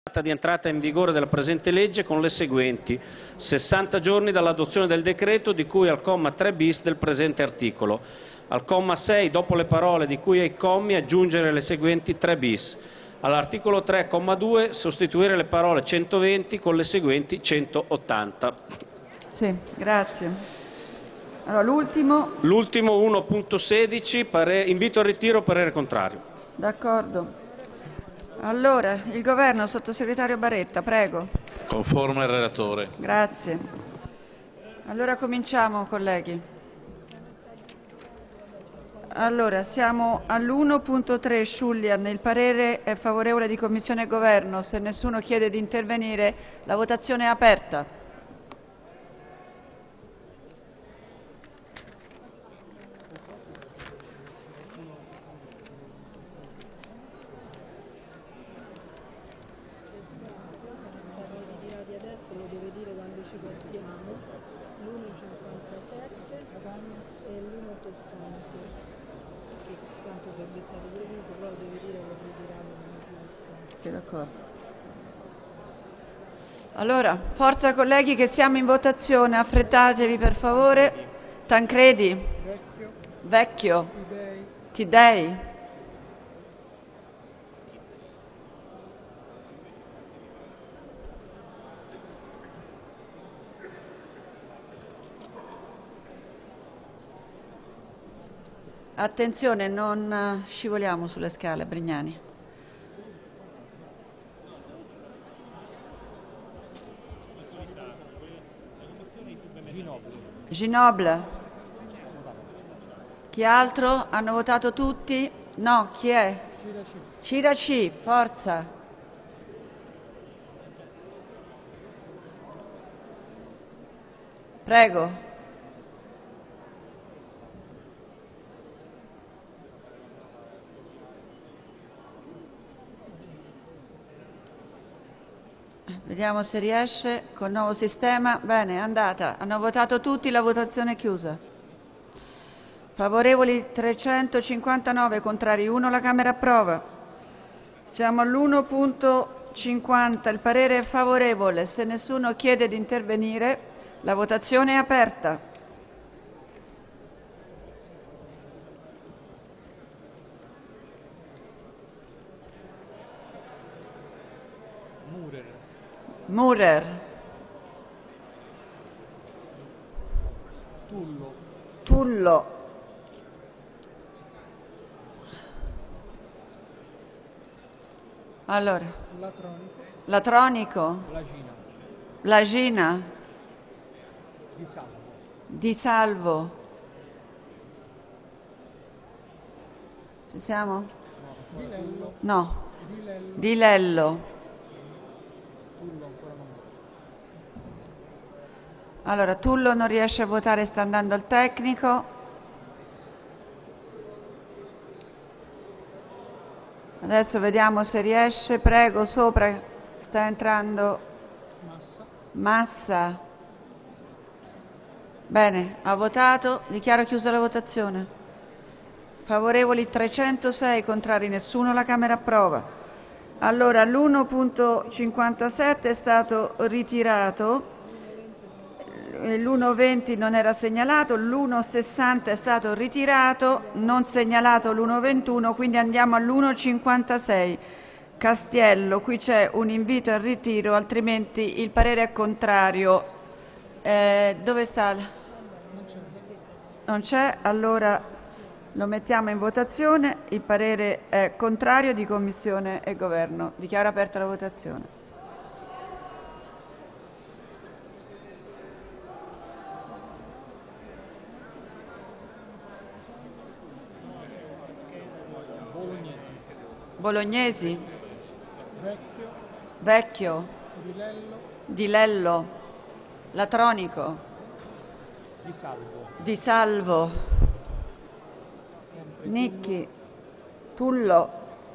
di entrata in vigore della presente legge con le seguenti: 60 giorni dall'adozione del decreto di cui al comma 3 bis del presente articolo. Al comma 6, dopo le parole di cui ai commi, aggiungere le seguenti 3 bis. All'articolo 3, comma 2, sostituire le parole 120 con le seguenti 180. Sì, grazie. Allora, l'ultimo. L'ultimo 1.16, invito al ritiro, parere contrario. D'accordo. Allora, il Governo, Sottosegretario Baretta, prego. Conforme al relatore. Grazie. Allora cominciamo, colleghi. Allora, siamo all'1.3 Schullian, il parere è favorevole di Commissione e Governo. Se nessuno chiede di intervenire, la votazione è aperta. Adesso lo deve dire quando ci passiamo, l'1,57 e l'1,60, che tanto sarebbe stato previsto, però lo deve dire che ritiriamo l'1,57. Sì, d'accordo. Allora, forza colleghi che siamo in votazione, affrettatevi per favore. Tancredi? Vecchio? Tidei? Attenzione, non scivoliamo sulle scale, Brignani. Ginoble. Chi altro? Hanno votato tutti? No, chi è? Ciraci, forza. Prego. Vediamo se riesce col nuovo sistema. Bene, è andata. Hanno votato tutti, la votazione è chiusa. Favorevoli 359, contrari 1, la Camera approva. Siamo all'1.50, il parere è favorevole. Se nessuno chiede di intervenire, la votazione è aperta. Murer. Tullo. Allora. Latronico. Blagina. Di Salvo. Ci siamo? No. Di Lello. Allora, Tullo non riesce a votare, sta andando al tecnico. Adesso vediamo se riesce. Prego, sopra sta entrando Massa. Bene, ha votato. Dichiaro chiusa la votazione. Favorevoli 306, contrari nessuno, la Camera approva. Allora, l'1.57 è stato ritirato. L'1.20 non era segnalato, l'1.60 è stato ritirato, non segnalato l'1.21, quindi andiamo all'1.56. Castiello, qui c'è un invito al ritiro, altrimenti il parere è contrario. Dove sta? Non c'è, allora lo mettiamo in votazione. Il parere è contrario di Commissione e Governo. Dichiaro aperta la votazione. Bolognesi. Vecchio. Di Lello. Latronico. Di Salvo. Nicchi. Tullo.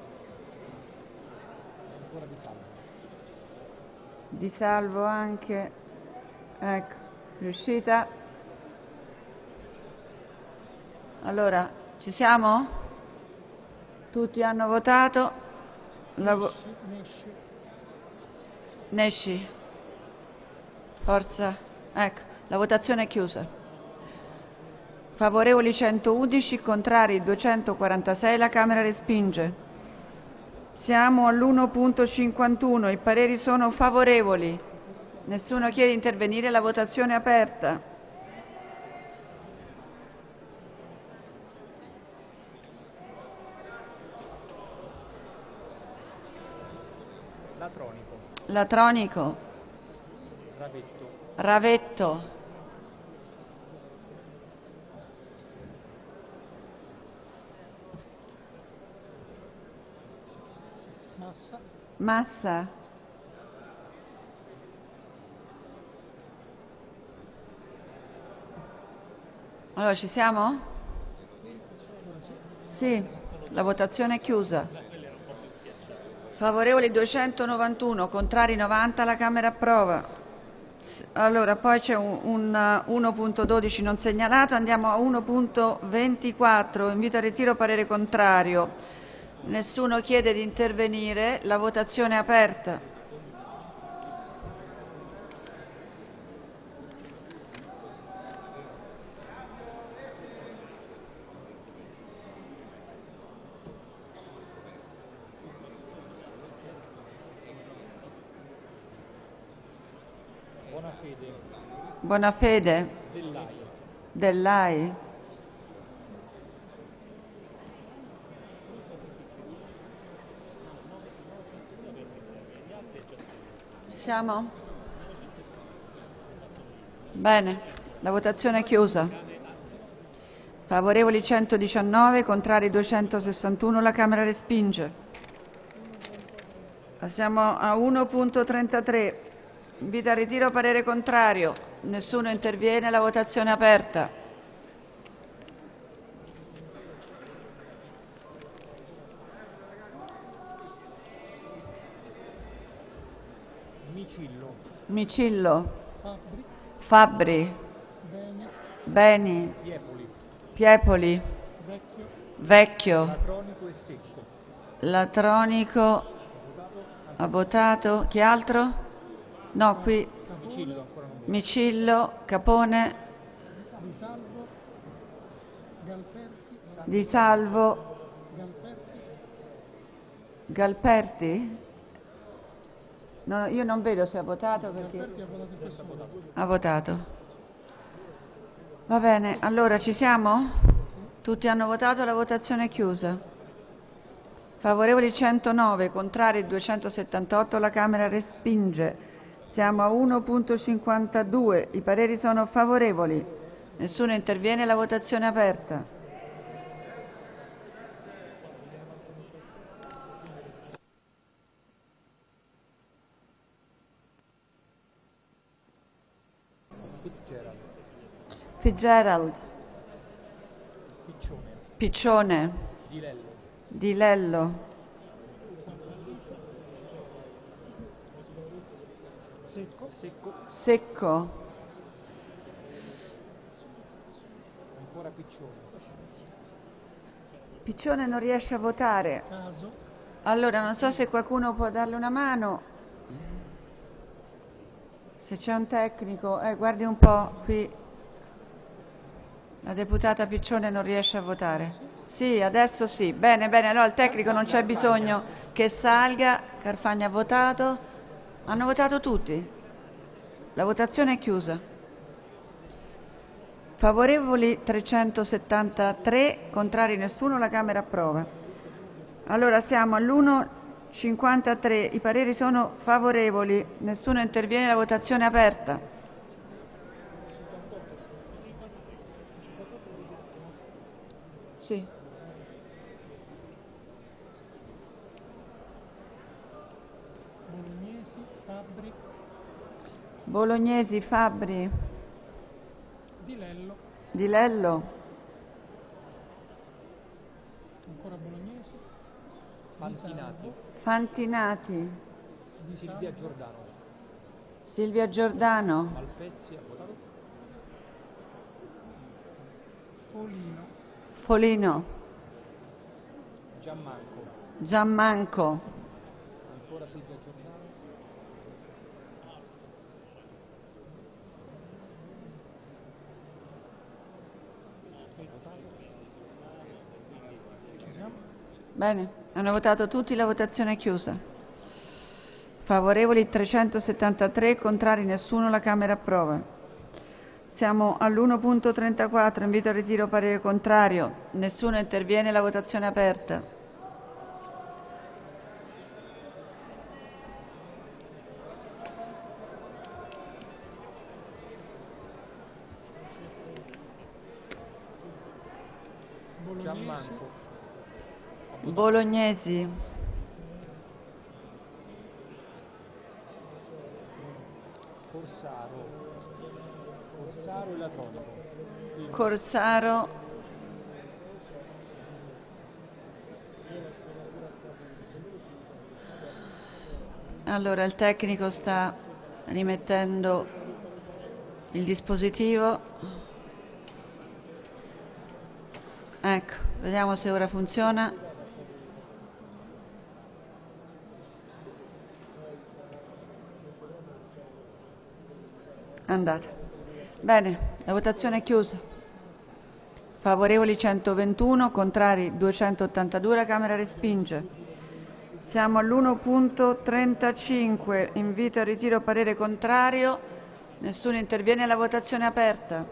Di Salvo anche. Ecco, riuscita? Allora, ci siamo? Tutti hanno votato? Nesci. Forza. Ecco, la votazione è chiusa. Favorevoli 111, contrari 246, la Camera respinge. Siamo all'1.51, i pareri sono favorevoli. Nessuno chiede di intervenire, la votazione è aperta. Latronico. Latronico. Ravetto. Ravetto. Massa. Massa. Allora, ci siamo? Sì, la votazione è chiusa. Favorevoli 291, contrari 90, la Camera approva. Allora, poi c'è un 1.12 non segnalato, andiamo a 1.24, invito al ritiro, parere contrario. Nessuno chiede di intervenire, la votazione è aperta. Bonafede. Bonafede. Dell'AI. Dell'AI. Ci siamo? Bene, la votazione è chiusa. Favorevoli 119, contrari 261, la Camera respinge. Passiamo a 1.33. Invito al ritiro, parere contrario. Nessuno interviene, la votazione è aperta. Micillo. Micillo. Fabbri. Fabbri. Beni. Beni. Piepoli. Piepoli. Vecchio. Vecchio. Latronico e secco. Latronico. Ha votato. Chi altro? No, qui. Micillo ancora non vota. Micillo. Capone. Di Salvo. Galperti. Di Salvo. Galperti. Galperti? No, io non vedo se ha votato perché... Galperti ha votato questo votato. Ha votato. Va bene, allora ci siamo? Tutti hanno votato, la votazione è chiusa. Favorevoli 109, contrari 278, la Camera respinge. Siamo a 1.52, i pareri sono favorevoli. Nessuno interviene, la votazione è aperta. Fitzgerald. Fitzgerald. Piccione. Piccione. Di Lello. Di Lello. Secco. Secco. Secco. Ancora Piccione. Piccione non riesce a votare. Caso. Allora, non so se qualcuno può darle una mano. Se c'è un tecnico, guardi un po' qui. La deputata Piccione non riesce a votare. Sì, adesso sì. Bene, bene, allora il tecnico non c'è bisogno che salga. Carfagna ha votato. Hanno votato tutti. La votazione è chiusa. Favorevoli 373, contrari nessuno, la Camera approva. Allora siamo all'1.53, i pareri sono favorevoli, nessuno interviene, la votazione è aperta. Sì. Bolognesi. Fabbri. Bolognesi, Fabbri, Di Lello. Di Lello, Ancora Bolognesi. Fantinati. Fantinati, Di Silvia Giordano. Silvia Giordano, Malpezzi ha votato. Polino. Folino, Giammanco. Giammanco, Ancora Silvia Giordano. Bene, hanno votato tutti, la votazione è chiusa. Favorevoli 373, contrari nessuno, la Camera approva. Siamo all'1.34, invito al ritiro parere contrario, nessuno interviene, la votazione è aperta. Gianmanco. Bolognesi, Corsaro. Corsaro e Latronico. Corsaro, allora il tecnico sta rimettendo il dispositivo. Ecco, vediamo se ora funziona. Andate. Bene, la votazione è chiusa. Favorevoli 121, contrari 282, la Camera respinge. Siamo all'1.35, invito al ritiro parere contrario, nessuno interviene, la votazione è aperta.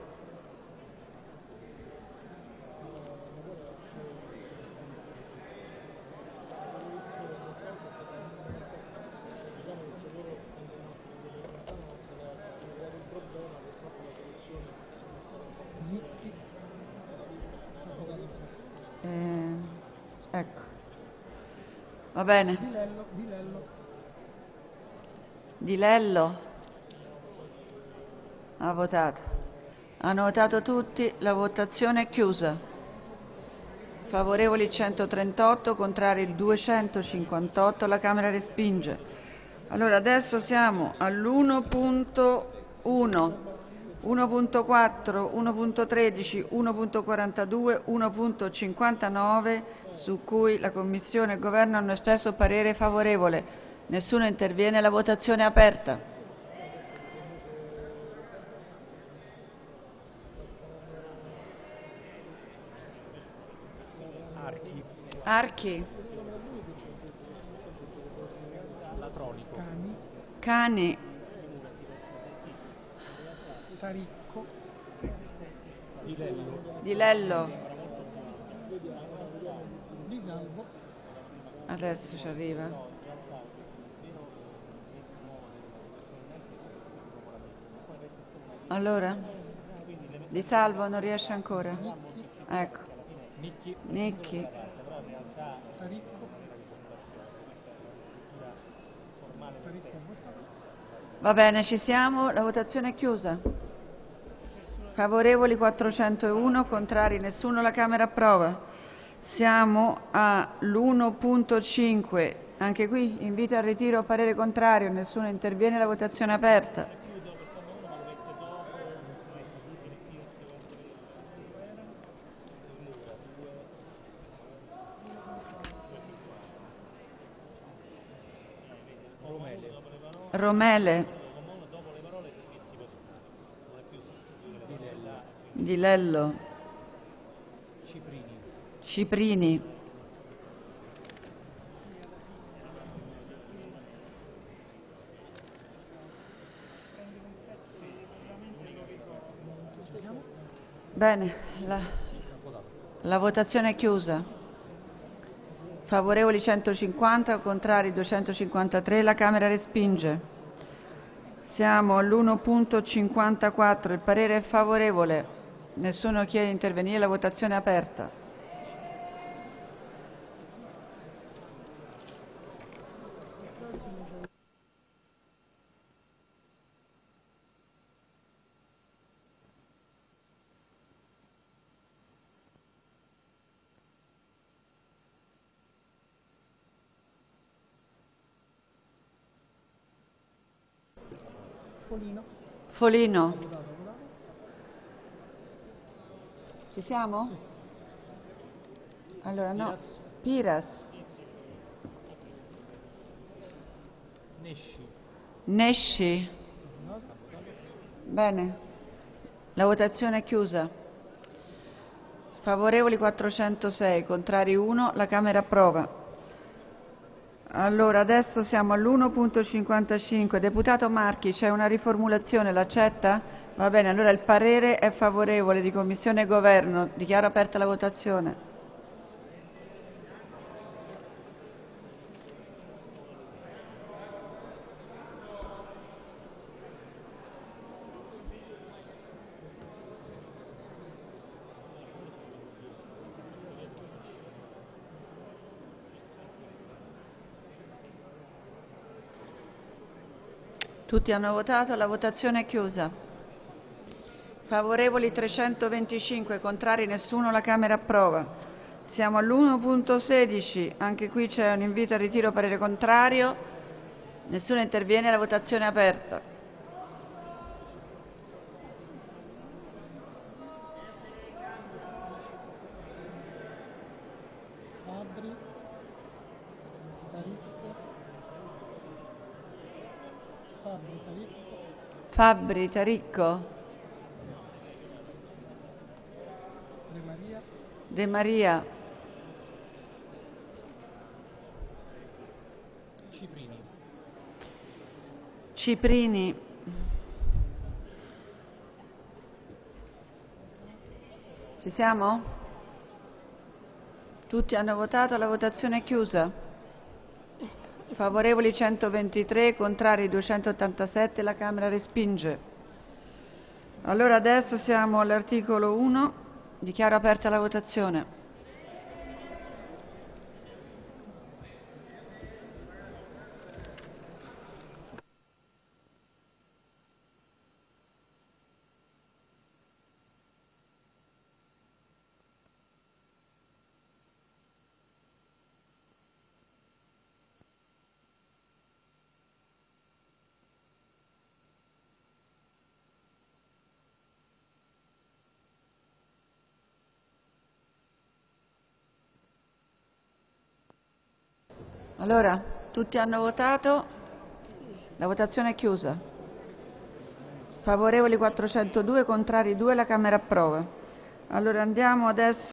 Ecco. Va bene. Di Lello ha votato. Hanno votato tutti, la votazione è chiusa. Favorevoli 138, contrari 258, la Camera respinge. Allora adesso siamo all'1.1, 1.4, 1.13, 1.42, 1.59 su cui la Commissione e il Governo hanno espresso parere favorevole. Nessuno interviene, la votazione è aperta. Archi. Latronico. Cani. Taricco. Di Lello. Di Lello. Di Salvo. Adesso ci arriva. Allora? Di Salvo non riesce ancora? Ecco. Nicchi. Taricco. Va bene, ci siamo, la votazione è chiusa. Favorevoli 401, contrari nessuno, la Camera approva. Siamo all'1.5, anche qui invito al ritiro parere contrario, nessuno interviene, la votazione è aperta. Romele. Di Lello. Ciprini. Bene, la votazione è chiusa. Favorevoli 150, contrari 253, la Camera respinge. Siamo all'1.54, il parere è favorevole, nessuno chiede di intervenire, la votazione è aperta. Folino. Ci siamo? Sì. Allora no. Piras. Nesci. Bene. La votazione è chiusa. Favorevoli 406, contrari 1, la Camera approva. Allora, adesso siamo all'1.55. Deputato Marchi, c'è una riformulazione, l'accetta? Va bene, allora il parere è favorevole di Commissione e Governo. Dichiaro aperta la votazione. Tutti hanno votato, la votazione è chiusa. Favorevoli 325, contrari nessuno, la Camera approva. Siamo all'1.16, anche qui c'è un invito al ritiro, parere contrario. Nessuno interviene, la votazione è aperta. Fabbri, Taricco, Fabbri, Taricco, De Maria, De Maria, Ciprini. Ciprini, ci siamo? Tutti hanno votato, la votazione è chiusa. Favorevoli 123, contrari 287, la Camera respinge. Allora adesso siamo all'articolo 1, dichiaro aperta la votazione. Allora, tutti hanno votato, la votazione è chiusa. Favorevoli 402, contrari 2, la Camera approva. Allora andiamo adesso